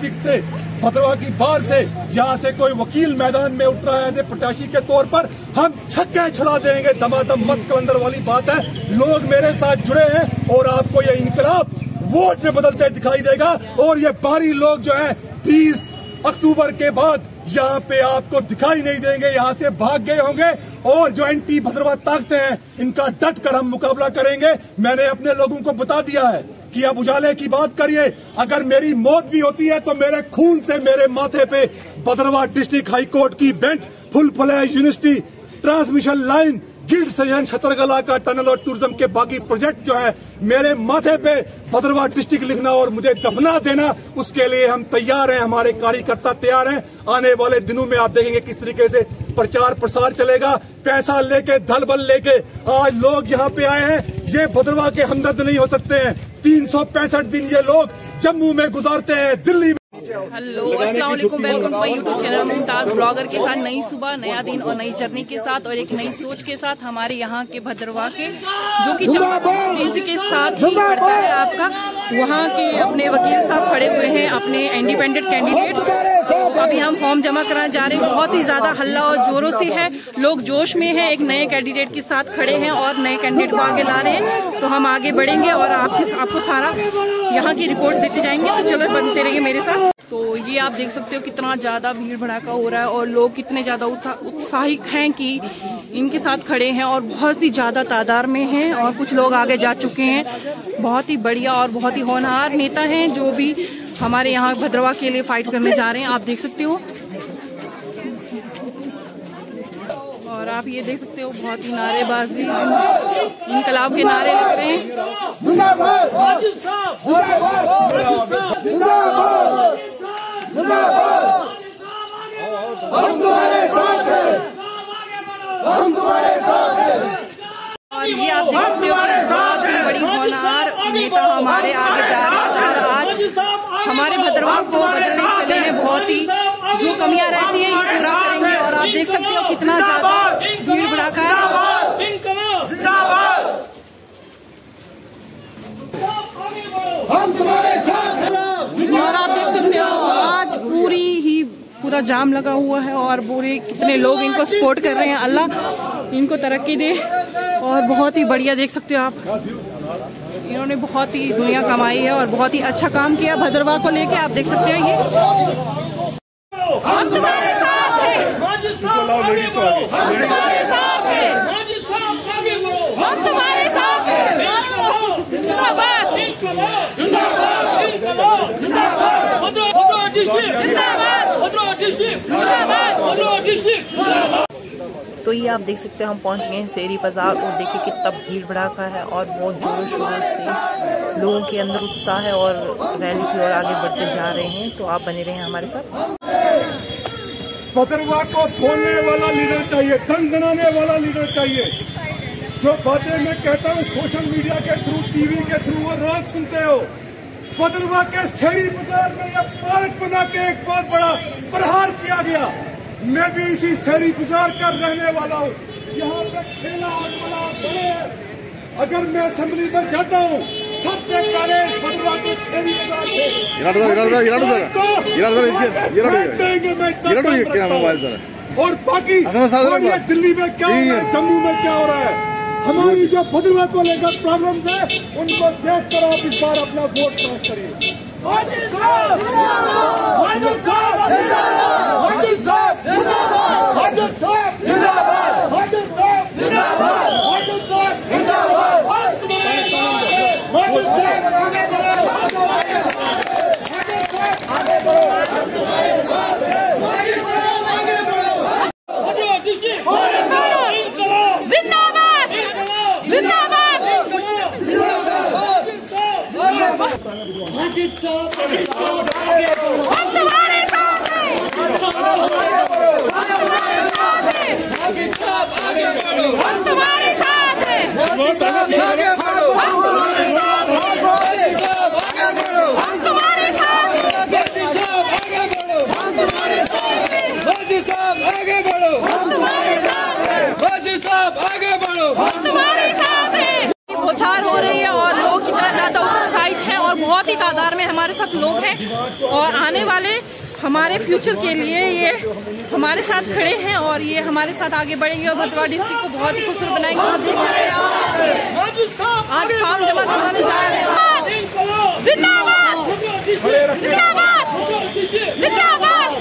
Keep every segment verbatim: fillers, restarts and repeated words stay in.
District से, भद्रवा की बाहर से, यहाँ से कोई वकील मैदान में उतरा है प्रत्याशी के तौर पर, हम छक्के छुड़ा देंगे। दमादम मस्त कलंदर वाली बात है। लोग मेरे साथ जुड़े हैं और आपको ये इनकलाब वोट में बदलते दिखाई देगा। और ये बाहरी लोग जो है बीस अक्टूबर के बाद यहाँ पे आपको दिखाई नहीं देंगे, यहाँ से भाग गए होंगे। और जो एंटी भद्रवा ताकतें हैं इनका डट कर हम मुकाबला करेंगे। मैंने अपने लोगों को बता दिया है कि अब उजाले की बात करिए, अगर मेरी मौत भी होती है तो मेरे खून से मेरे माथे पे भद्रवा डिस्ट्रिक्ट हाई कोर्ट की bench, full flash university, transmission line, गिल्ड सजन, छतरगला का टनल और टूरिज्म के बाकी प्रोजेक्ट जो है मेरे माथे पे भद्रवा डिस्ट्रिक्ट लिखना और मुझे दफना देना, उसके लिए हम तैयार हैं, हमारे कार्यकर्ता तैयार हैं। आने वाले दिनों में आप देखेंगे किस तरीके से प्रचार प्रसार चलेगा। पैसा लेके, धल बल लेके आज लोग यहाँ पे आए हैं, ये भद्रवा के हमदर्द नहीं हो सकते हैं। तीन सौ पैंसठ दिन ये लोग जम्मू में गुजारते हैं, दिल्ली में। हेलो, अस्सलाम वालेकुम, welcome to my YouTube channel Mumtaz blogger के साथ। नई सुबह, नया दिन और नई जर्नी के साथ और एक नई सोच के साथ हमारे यहाँ के भद्रवा के जो कि चंपारण के साथ ही पड़ता है आपका, वहाँ के अपने वकील साहब खड़े हुए हैं, अपने इंडिपेंडेंट कैंडिडेट। अभी हम फॉर्म जमा कराने जा रहे हैं। बहुत ही ज्यादा हल्ला और जोरों से है, लोग जोश में हैं। एक नए कैंडिडेट के साथ खड़े हैं और नए कैंडिडेट को आगे ला रहे हैं। तो हम आगे बढ़ेंगे और आपके आपको सारा यहाँ की रिपोर्ट देते जाएंगे। तो चलो बनते रहिए मेरे साथ। तो ये आप देख सकते हो कितना ज्यादा भीड़ भड़ाका हो रहा है और लोग कितने ज्यादा उत्साहित हैं कि इनके साथ खड़े हैं और बहुत ही ज्यादा तादाद में हैं और कुछ लोग आगे जा चुके हैं। बहुत ही बढ़िया और बहुत ही होनहार नेता हैं जो भी हमारे यहाँ भद्रवा के लिए फाइट करने जा रहे हैं, आप देख सकते हो। और आप ये देख सकते हो बहुत ही नारेबाजी, इनकलाब के नारे लग रहे हैं। हम तुम्हारे साथ हैं, हम तुम्हारे साथ हैं। और ये आप देख सकते हो कि बहुत ही बड़ी होनहार नेता हमारे आगे जा रहे हैं और आज हमारे भद्रवा को बदलने चले हैं। बहुत ही जो कमियां रहती है ये पूरा करेंगे। और आप देख सकते हो कितना ज्यादा भीड़ भड़ाका है। हम तुम्हारे साथ हैं। और आप देख सकते हो आज पूरी ही पूरा जाम लगा हुआ है और पूरे कितने लोग इनको सपोर्ट कर रहे हैं। अल्लाह इनको तरक्की दे। और बहुत ही बढ़िया देख सकते हो आप, इन्होंने बहुत ही दुनिया कमाई है और बहुत ही अच्छा काम किया भद्रवा को लेके। आप देख सकते हैं ये हम तुम्हारे साथ हैं, हम तुम्हारे साथ हैं, हम तुम्हारे साथ हैं। जिंदाबाद, जिंदाबाद, जिंदाबाद, जिंदाबाद। तो ये आप देख सकते हैं हम पहुंच गए हैं शेरी बाजार और देखिए कितना भीड़ भड़ाका है और बहुत जोरों शोरों से लोगों के अंदर उत्साह है और रैली की ओर आगे बढ़ते जा रहे हैं। तो आप बने रहें हमारे साथ। भद्रवा को बोलने वाला लीडर चाहिए, दंगनाने वाला लीडर चाहिए। जो बातें मैं कहता हूँ सोशल मीडिया के थ्रू, टीवी के थ्रू वो रोज सुनते हो। भद्रवा के शेरी बाजार में यह पार्क बना के एक बहुत बड़ा प्रहार किया गया। मैं भी इसी शेरी बाजार का रहने वाला हूँ। यहाँ पे ठेला और वाला बड़े, अगर मैं असेंबली में जाता हूँ सबसे पहले भद्रवा के शेरी बाजार से और बाकी दिल्ली में क्या हो रहा है, जम्मू में क्या हो रहा है, हमारी जो भद्रवा को लेकर प्रॉब्लम है उनको देख कर आप इस बार अपना वोट पास करिए। साथ लोग हैं और आने वाले हमारे फ्यूचर के लिए ये हमारे साथ खड़े हैं और ये हमारे साथ आगे बढ़ेंगे और भद्रवाह डिस्ट्रिक्ट को बहुत ही खूबसूरत बनाएंगे। आप देख सकते हैं आज फॉर्म जमा करवाने जा रहे हैं। जिंदाबाद जिंदाबाद जिंदाबाद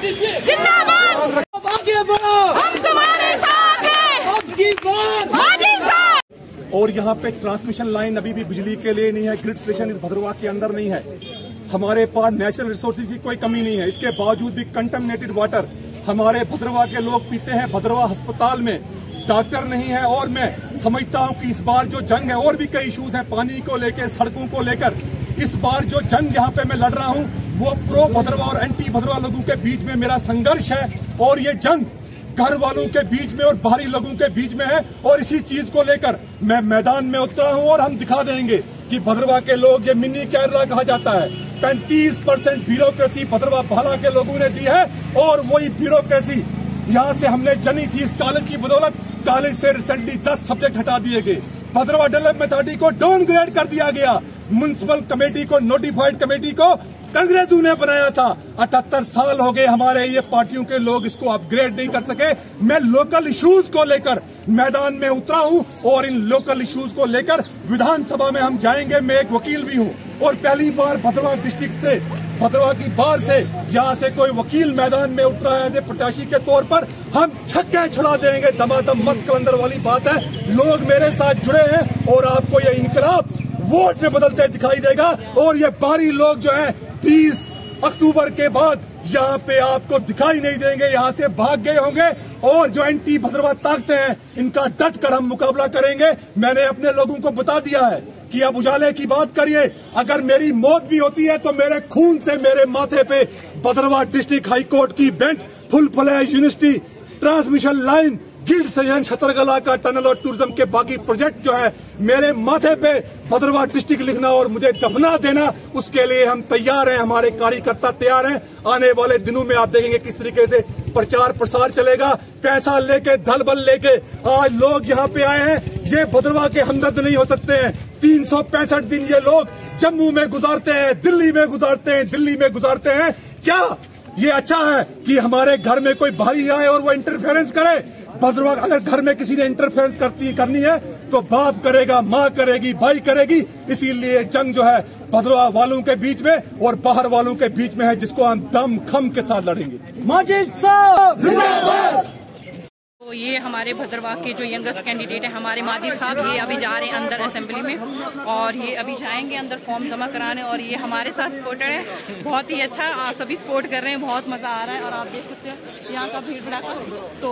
जिंदाबाद, आगे बढ़ो, हम तुम्हारे साथ हैं, आपकी बात मोदी साहब। और यहाँ पे ट्रांसमिशन लाइन अभी भी बिजली के लिए नहीं है, ग्रिड स्टेशन इस भद्रवाह के अंदर नहीं है। हमारे पास नेचुरल रिसोर्सेज की कोई कमी नहीं है, इसके बावजूद भी कंटामिनेटेड वाटर हमारे भद्रवाह के लोग पीते हैं। भद्रवाह अस्पताल में डॉक्टर नहीं है और मैं समझता हूँ कि इस बार जो जंग है, और भी कई इश्यूज हैं पानी को लेकर, सड़कों को लेकर, इस बार जो जंग यहाँ पे मैं लड़ रहा हूँ वो प्रो भद्रवाह और एंटी भद्रवाह लोगों के बीच में मेरा संघर्ष है। और ये जंग घर वालों के बीच में और बाहरी लोगों के बीच में है और इसी चीज को लेकर मैं मैदान में उतरा हूँ और हम दिखा देंगे कि भद्रवाह के लोग, ये मिनी केरला कहा जाता है, पैंतीस परसेंट ब्यूरोक्रेसी भद्रवाह भाला के लोगों ने दी है और वही ब्यूरोक्रेसी यहाँ से हमने जनी थी इस कॉलेज की बदौलत। कॉलेज से रिसेंटली दस सब्जेक्ट हटा दिए गए, भद्रवाह डेवलपमेंट अथॉरिटी को डाउनग्रेड कर दिया गया, म्युनिसिपल कमेटी को, नोटिफाइड कमेटी को कांग्रेसों ने बनाया था। अठहत्तर साल हो गए हमारे ये पार्टियों के लोग इसको अपग्रेड नहीं कर सके। मैं लोकल इश्यूज को लेकर मैदान में उतरा हूं और इन लोकल इश्यूज को लेकर विधानसभा में हम जाएंगे। मैं एक वकील भी हूं और पहली बार भद्रवाह डिस्ट्रिक्ट से, भद्रवाह की बाहर से जहां से कोई वकील मैदान में उतरा है प्रत्याशी के तौर पर, हम छक्के छुड़ा देंगे। दमादम मत कलंदर वाली बात है। लोग मेरे साथ जुड़े हैं और आपको ये इनकलाब वोट में बदलते दिखाई देगा। और ये बाहरी लोग जो है बीस अक्टूबर के बाद यहाँ पे आपको दिखाई नहीं देंगे, यहाँ से भाग गए होंगे। और जो एंटी भद्रवाह ताकतें हैं इनका डट कर हम मुकाबला करेंगे। मैंने अपने लोगों को बता दिया है कि अब उजाले की बात करिए, अगर मेरी मौत भी होती है तो मेरे खून से मेरे माथे पे भद्रवाह डिस्ट्रिक्ट हाई कोर्ट की bench, full flash university, transmission line, गिल्ड सजन, छतरगला का टनल और टूरिज्म के बाकी प्रोजेक्ट जो है मेरे माथे पे भद्रवाह डिस्ट्रिक्ट लिखना और मुझे दफना देना, उसके लिए हम तैयार हैं, हमारे कार्यकर्ता तैयार हैं। आने वाले दिनों में आप देखेंगे किस तरीके से प्रचार प्रसार चलेगा। पैसा लेके, धल बल लेके आज लोग यहाँ पे आए हैं, ये भद्रवाह के हमदर्द नहीं हो सकते हैं। तीन सौ पैंसठ दिन ये लोग जम्मू में गुजारते हैं, दिल्ली में गुजारते हैं, दिल्ली में गुजारते हैं। क्या ये अच्छा है कि हमारे घर में कोई बाहरी आए और वो इंटरफेरेंस करे? भद्रवाह अगर घर में किसी ने इंटरफेरेंस करती करनी है तो बाप करेगा, माँ करेगी, भाई करेगी। इसीलिए जंग जो है भद्रवाह वालों के बीच में और बाहर वालों के बीच में है, जिसको हम दम खम के साथ लड़ेंगे। माजिद साहब जिंदाबाद। तो ये हमारे भद्रवाह के जो यंगेस्ट कैंडिडेट है हमारे माजिद साहब, ये अभी जा रहे हैं अंदर असेंबली में और ये अभी जाएंगे अंदर फॉर्म जमा कराने। और ये हमारे साथ सपोर्टर है, बहुत ही अच्छा, सभी सपोर्ट कर रहे हैं, बहुत मजा आ रहा है। और आप देख सकते हैं यहाँ का भीड़ भड़ाका। तो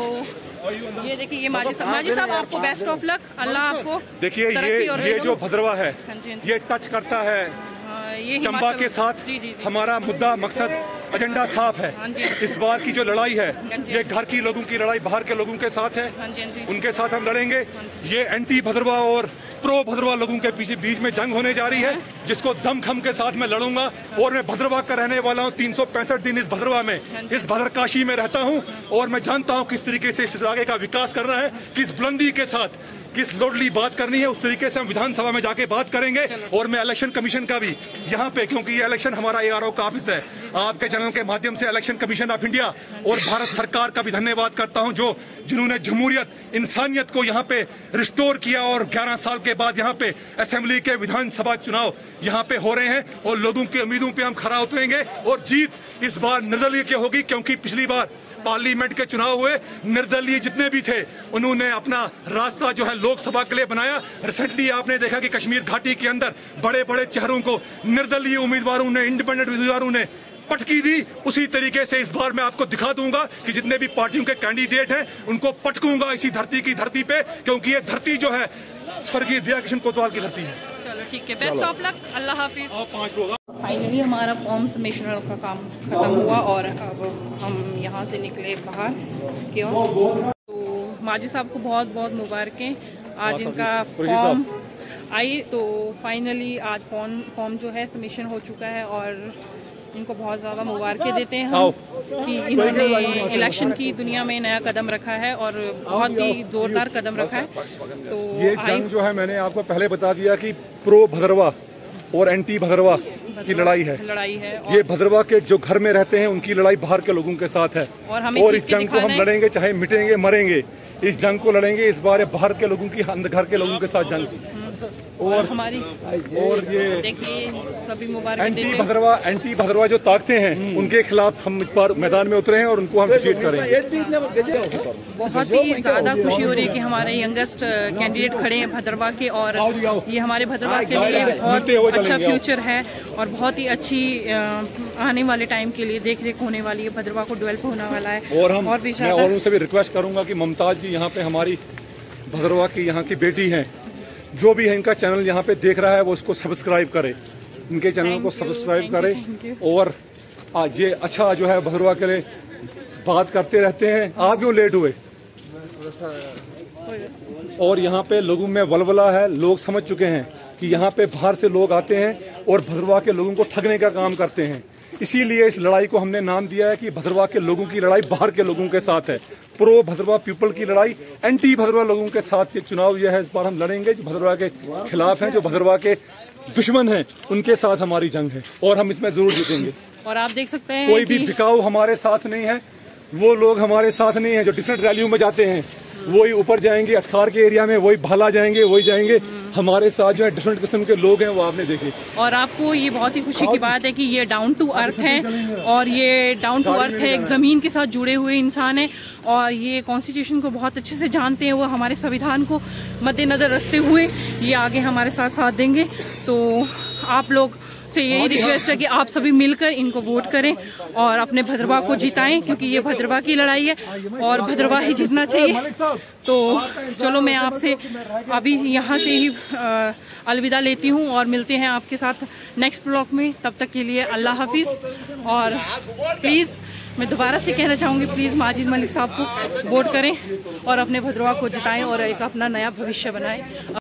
ये देखिए ये माजिद साहब, माजिद साहब आपको बेस्ट ऑफ लक, अल्लाह आपको देखिए ये ये जो भद्रवाह है ये टच करता है ये चंबा के साथ। जी, जी, जी। हमारा मुद्दा, मकसद, एजेंडा साफ है। इस बार की जो लड़ाई है ये घर की लोगों की लड़ाई बाहर के लोगों के साथ है, उनके साथ हम लड़ेंगे। ये एंटी भद्रवाह और प्रो भद्रवाह लोगों के पीछे बीच में जंग होने जा रही है, जिसको दमखम के साथ मैं लड़ूंगा। और मैं भद्रवाह का रहने वाला हूँ, तीन सौ पैंसठ दिन इस भद्रवाह में, इस भद्रकाशी में रहता हूँ और मैं जानता हूँ किस तरीके से इस इलाके का विकास करना है, किस बुलंदी के साथ, किस लोडली बात करनी है। उस तरीके से हम विधानसभा में जाके बात करेंगे। और मैं इलेक्शन कमीशन का भी यहाँ पे, क्योंकि ये इलेक्शन हमारा ए आर ओ का ऑफिस है, आपके चैनल के माध्यम से इलेक्शन कमीशन ऑफ इंडिया और भारत सरकार का भी धन्यवाद करता हूँ, जो जिन्होंने जमहूरियत, इंसानियत को यहाँ पे रिस्टोर किया। और ग्यारह साल के बाद यहाँ पे असेंबली के विधानसभा चुनाव यहाँ पे हो रहे हैं और लोगों की उम्मीदों पे हम खरा उतरेंगे। और जीत इस बार निर्दलीय की होगी, क्योंकि पिछली बार पार्लियामेंट के चुनाव हुए, निर्दलीय जितने भी थे उन्होंने अपना रास्ता जो है लोकसभा के लिए बनाया। रिसेंटली आपने देखा कि कश्मीर घाटी के अंदर बड़े बड़े चेहरों को निर्दलीय उम्मीदवारों ने, इंडिपेंडेंट उम्मीदवारों ने पटकी दी। उसी तरीके से इस बार मैं आपको दिखा दूंगा कि जितने भी पार्टियों के कैंडिडेट हैं उनको पटकूंगा इसी धरती की धरती पे, क्योंकि ये धरती जो है स्वर्गीय दया किशन कोतवाल की धरती है। चलो ठीक है, बेस्ट ऑफ लक, अल्लाह हाफिज। फाइनली हमारा फॉर्म सबमिशन का काम खत्म हुआ और अब हम यहाँ से निकले बाहर की ओर। तो माजिद साहब को बहुत बहुत मुबारकें, आज इनका फॉर्म आई। तो फाइनली आज फॉर्म फॉर्म जो है सबमिशन हो चुका है और इनको बहुत ज़्यादा मुबारकें देते हैं हम कि इन्होंने इलेक्शन की दुनिया में नया कदम रखा है और बहुत ही जोरदार कदम रखा है। तो ये जंग जो है मैंने आपको पहले बता दिया कि प्रो भद्रवाह और एंटी भद्रवाह की लड़ाई है लड़ाई है ये भद्रवाह के जो घर में रहते हैं उनकी लड़ाई बाहर के लोगों के साथ है। और, हमें और इस जंग को हम लड़ेंगे, चाहे मिटेंगे मरेंगे, इस जंग को लड़ेंगे। इस बार बाहर के लोगों की, घर के लोगों के साथ जंग। और हमारी और ये देखिए सभी मुबारक एंटी भद्रवाह एंटी भद्रवाह जो ताकतें हैं उनके खिलाफ हम इस बार मैदान में उतरे हैं और उनको हम डिफीट करेंगे। बहुत ही ज्यादा खुशी हो रही है कि हमारे यंगेस्ट कैंडिडेट खड़े हैं भद्रवाह के, और ये हमारे भद्रवाह के लिए बहुत अच्छा फ्यूचर है और बहुत ही अच्छी आने वाले टाइम के लिए देख रेख होने वाली है। भद्रवाह को डेवलप होने वाला है। और हम और भी मैं और उनसे भी रिक्वेस्ट करूंगा कि मुमताज जी यहाँ पे हमारी भद्रवाह की यहाँ की बेटी हैं, जो भी है इनका चैनल यहाँ पे देख रहा है वो उसको सब्सक्राइब करे, इनके चैनल को सब्सक्राइब करे। और आज ये अच्छा जो है भद्रवाह के लिए बात करते रहते हैं। आप क्यों लेट हुए? और यहाँ पे लोगों में वलवला है, लोग समझ चुके हैं कि यहाँ पे बाहर से लोग आते हैं और भद्रवाह के लोगों को ठगने का काम करते हैं। इसीलिए इस लड़ाई को हमने नाम दिया है कि भद्रवाह के लोगों की लड़ाई बाहर के लोगों के साथ है। प्रो भद्रवाह पीपल की लड़ाई एंटी भद्रवाह लोगों के साथ ये चुनाव यह है। इस बार हम लड़ेंगे जो भद्रवाह के खिलाफ हैं, जो भद्रवाह के दुश्मन हैं, उनके साथ हमारी जंग है और हम इसमें जरूर जीतेंगे। और आप देख सकते हैं कोई भी बिकाऊ हमारे साथ नहीं है, वो लोग हमारे साथ नहीं है जो डिफरेंट रैलियों में जाते हैं, वही ऊपर जाएंगे अटखार के एरिया में, वही भाला जाएंगे, वही जाएंगे। हमारे साथ जो है डिफरेंट किस्म के लोग हैं वो आपने देखे। और आपको ये बहुत ही खुशी की बात है कि ये डाउन टू अर्थ है और ये डाउन टू अर्थ है, एक जमीन के साथ जुड़े हुए इंसान है और ये कॉन्स्टिट्यूशन को बहुत अच्छे से जानते हैं। वो हमारे संविधान को मद्देनजर रखते हुए ये आगे हमारे साथ साथ देंगे। तो आप लोग से यही रिक्वेस्ट है कि आप सभी मिलकर इनको वोट करें और अपने भद्रवाह को जिताएं, क्योंकि ये भद्रवाह की लड़ाई है और भद्रवाह ही जीतना चाहिए। तो चलो मैं आपसे अभी यहाँ से ही अलविदा लेती हूँ और मिलते हैं आपके साथ नेक्स्ट ब्लॉग में। तब तक के लिए अल्लाह हाफिज। और प्लीज़ मैं दोबारा से कहना चाहूँगी, प्लीज़ माजिद मलिक साहब को वोट करें और अपने भद्रवाह को जिताएं और एक अपना नया भविष्य बनाएं।